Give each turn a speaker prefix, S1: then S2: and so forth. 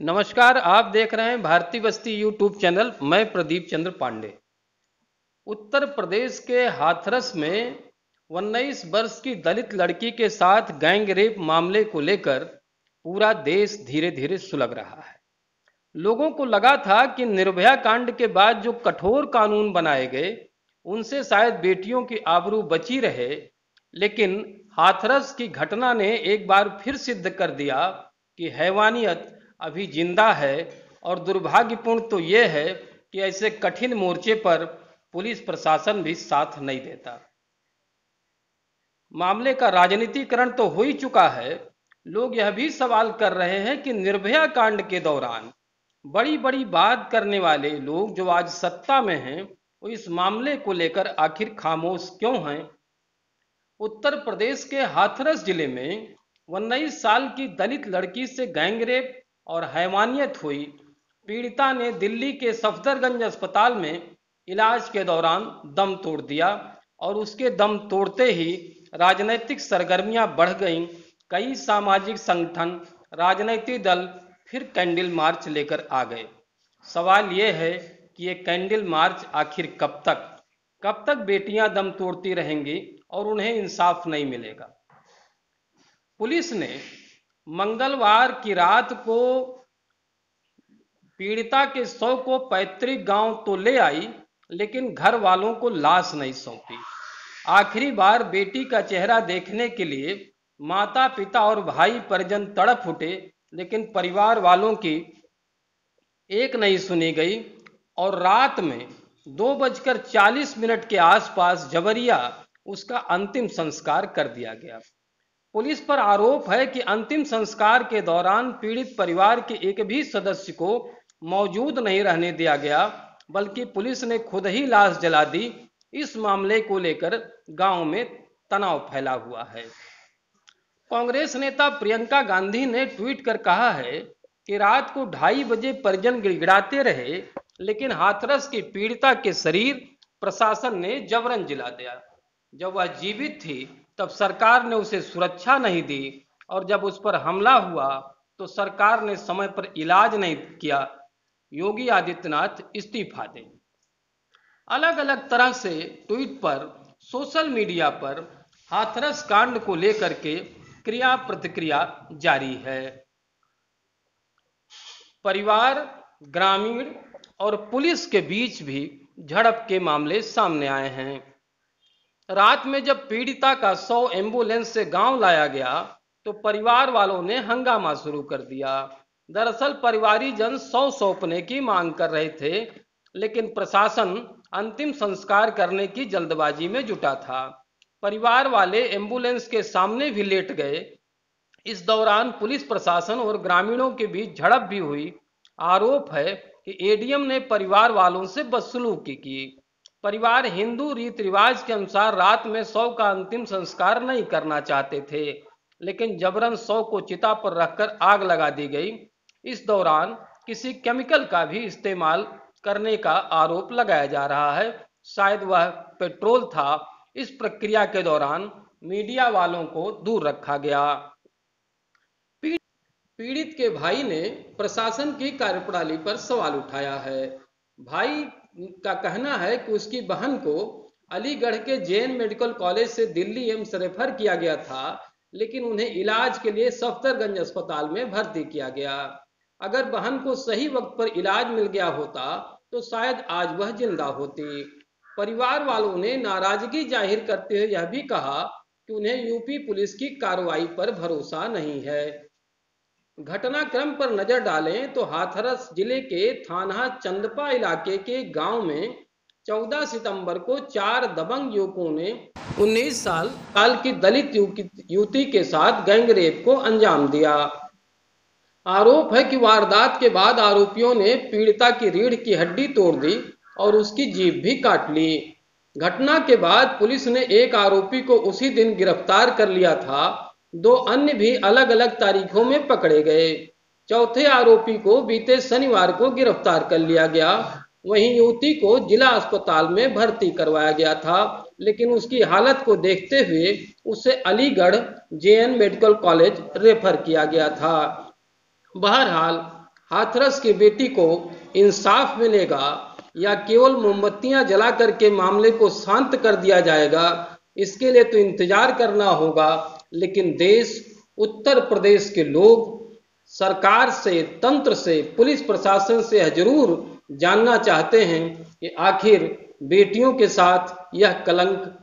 S1: नमस्कार, आप देख रहे हैं भारतीय बस्ती यूट्यूब चैनल। मैं प्रदीप चंद्र पांडे। उत्तर प्रदेश के हाथरस में 19 वर्ष की दलित लड़की के साथ गैंग रेप मामले को लेकर पूरा देश धीरे धीरे सुलग रहा है। लोगों को लगा था कि निर्भया कांड के बाद जो कठोर कानून बनाए गए उनसे शायद बेटियों की आबरू बची रहे, लेकिन हाथरस की घटना ने एक बार फिर सिद्ध कर दिया कि हैवानियत अभी जिंदा है। और दुर्भाग्यपूर्ण तो यह है कि ऐसे कठिन मोर्चे पर पुलिस प्रशासन भी साथ नहीं देता। मामले का राजनीतिकरण तो हो ही चुका है। लोग यह भी सवाल कर रहे हैं कि निर्भया कांड के दौरान बड़ी बड़ी बात करने वाले लोग जो आज सत्ता में हैं, वो इस मामले को लेकर आखिर खामोश क्यों हैं। उत्तर प्रदेश के हाथरस जिले में 19 साल की दलित लड़की से गैंगरेप और हैवानियत हुई। पीड़िता ने दिल्ली के सफदरगंज अस्पताल में इलाज के दौरान दम तोड़ दिया और उसके दम तोड़ते ही राजनीतिक सरगर्मियां बढ़ गईं। कई सामाजिक संगठन, राजनीतिक दल फिर कैंडल मार्च लेकर आ गए। सवाल यह है कि ये कैंडल मार्च आखिर कब तक बेटियां दम तोड़ती रहेंगी और उन्हें इंसाफ नहीं मिलेगा। पुलिस ने मंगलवार की रात को पीड़िता के शव को पैतृक गांव तो ले आई, लेकिन घर वालों को लाश नहीं सौंपी। आखिरी बार बेटी का चेहरा देखने के लिए माता पिता और भाई परिजन तड़प उठे, लेकिन परिवार वालों की एक नहीं सुनी गई और रात में 2:40 के आसपास जबरिया उसका अंतिम संस्कार कर दिया गया। पुलिस पर आरोप है कि अंतिम संस्कार के दौरान पीड़ित परिवार के एक भी सदस्य को मौजूद नहीं रहने दिया गया, बल्कि पुलिस ने खुद ही लाश जला दी। इस मामले को लेकर गांव में तनाव फैला हुआ है। कांग्रेस नेता प्रियंका गांधी ने ट्वीट कर कहा है कि रात को 2:30 बजे परिजन गिड़गिड़ाते रहे, लेकिन हाथरस की पीड़िता के शरीर प्रशासन ने जबरन जला दिया। जब वह जीवित थी तब सरकार ने उसे सुरक्षा नहीं दी, और जब उस पर हमला हुआ तो सरकार ने समय पर इलाज नहीं किया। योगी आदित्यनाथ इस्तीफा दें। अलग अलग तरह से ट्वीट पर, सोशल मीडिया पर हाथरस कांड को लेकर के क्रिया प्रतिक्रिया जारी है। परिवार, ग्रामीण और पुलिस के बीच भी झड़प के मामले सामने आए हैं। रात में जब पीड़िता का शव एम्बुलेंस से गांव लाया गया तो परिवार वालों ने हंगामा शुरू कर दिया। दरअसल परिवारीजन शव सौंपने की मांग कर रहे थे, लेकिन प्रशासन अंतिम संस्कार करने की जल्दबाजी में जुटा था। परिवार वाले एम्बुलेंस के सामने भी लेट गए। इस दौरान पुलिस प्रशासन और ग्रामीणों के बीच झड़प भी हुई। आरोप है कि एडीएम ने परिवार वालों से बदसलूकी की। परिवार हिंदू रीति रिवाज के अनुसार रात में शव का अंतिम संस्कार नहीं करना चाहते थे, लेकिन जबरन शव को चिता पर रखकर आग लगा दी गई। इस दौरान किसी केमिकल का भी इस्तेमाल करने का आरोप लगाया जा रहा है। शायद वह पेट्रोल था। इस प्रक्रिया के दौरान मीडिया वालों को दूर रखा गया। पीड़ित के भाई ने प्रशासन की कार्यप्रणाली पर सवाल उठाया है। भाई का कहना है कि उसकी बहन को अलीगढ़ के जैन मेडिकल कॉलेज से दिल्ली एम्स रेफर किया गया था, लेकिन उन्हें इलाज के लिए सफदरगंज अस्पताल में भर्ती किया गया। अगर बहन को सही वक्त पर इलाज मिल गया होता तो शायद आज वह जिंदा होती। परिवार वालों ने नाराजगी जाहिर करते हुए यह भी कहा कि उन्हें यूपी पुलिस की कार्रवाई पर भरोसा नहीं है। घटनाक्रम पर नजर डालें तो हाथरस जिले के थाना चंदपा इलाके के गांव में 14 सितंबर को 4 दबंग युवकों ने 19 साल की दलित युवती के साथ गैंगरेप को अंजाम दिया। आरोप है कि वारदात के बाद आरोपियों ने पीड़िता की रीढ़ की हड्डी तोड़ दी और उसकी जीभ भी काट ली। घटना के बाद पुलिस ने एक आरोपी को उसी दिन गिरफ्तार कर लिया था। 2 अन्य भी अलग अलग तारीखों में पकड़े गए। चौथे आरोपी को बीते शनिवार को गिरफ्तार कर लिया गया। वहीं युवती को जिला अस्पताल में भर्ती करवाया गया था, लेकिन उसकी हालत को देखते हुए उसे Aligarh JN medical college refer किया गया था। बहरहाल हाथरस की बेटी को इंसाफ मिलेगा या केवल मोमबत्तियां जला करके मामले को शांत कर दिया जाएगा, इसके लिए तो इंतजार करना होगा। लेकिन देश, उत्तर प्रदेश के लोग सरकार से, तंत्र से, पुलिस प्रशासन से जरूर जानना चाहते हैं कि आखिर बेटियों के साथ यह कलंक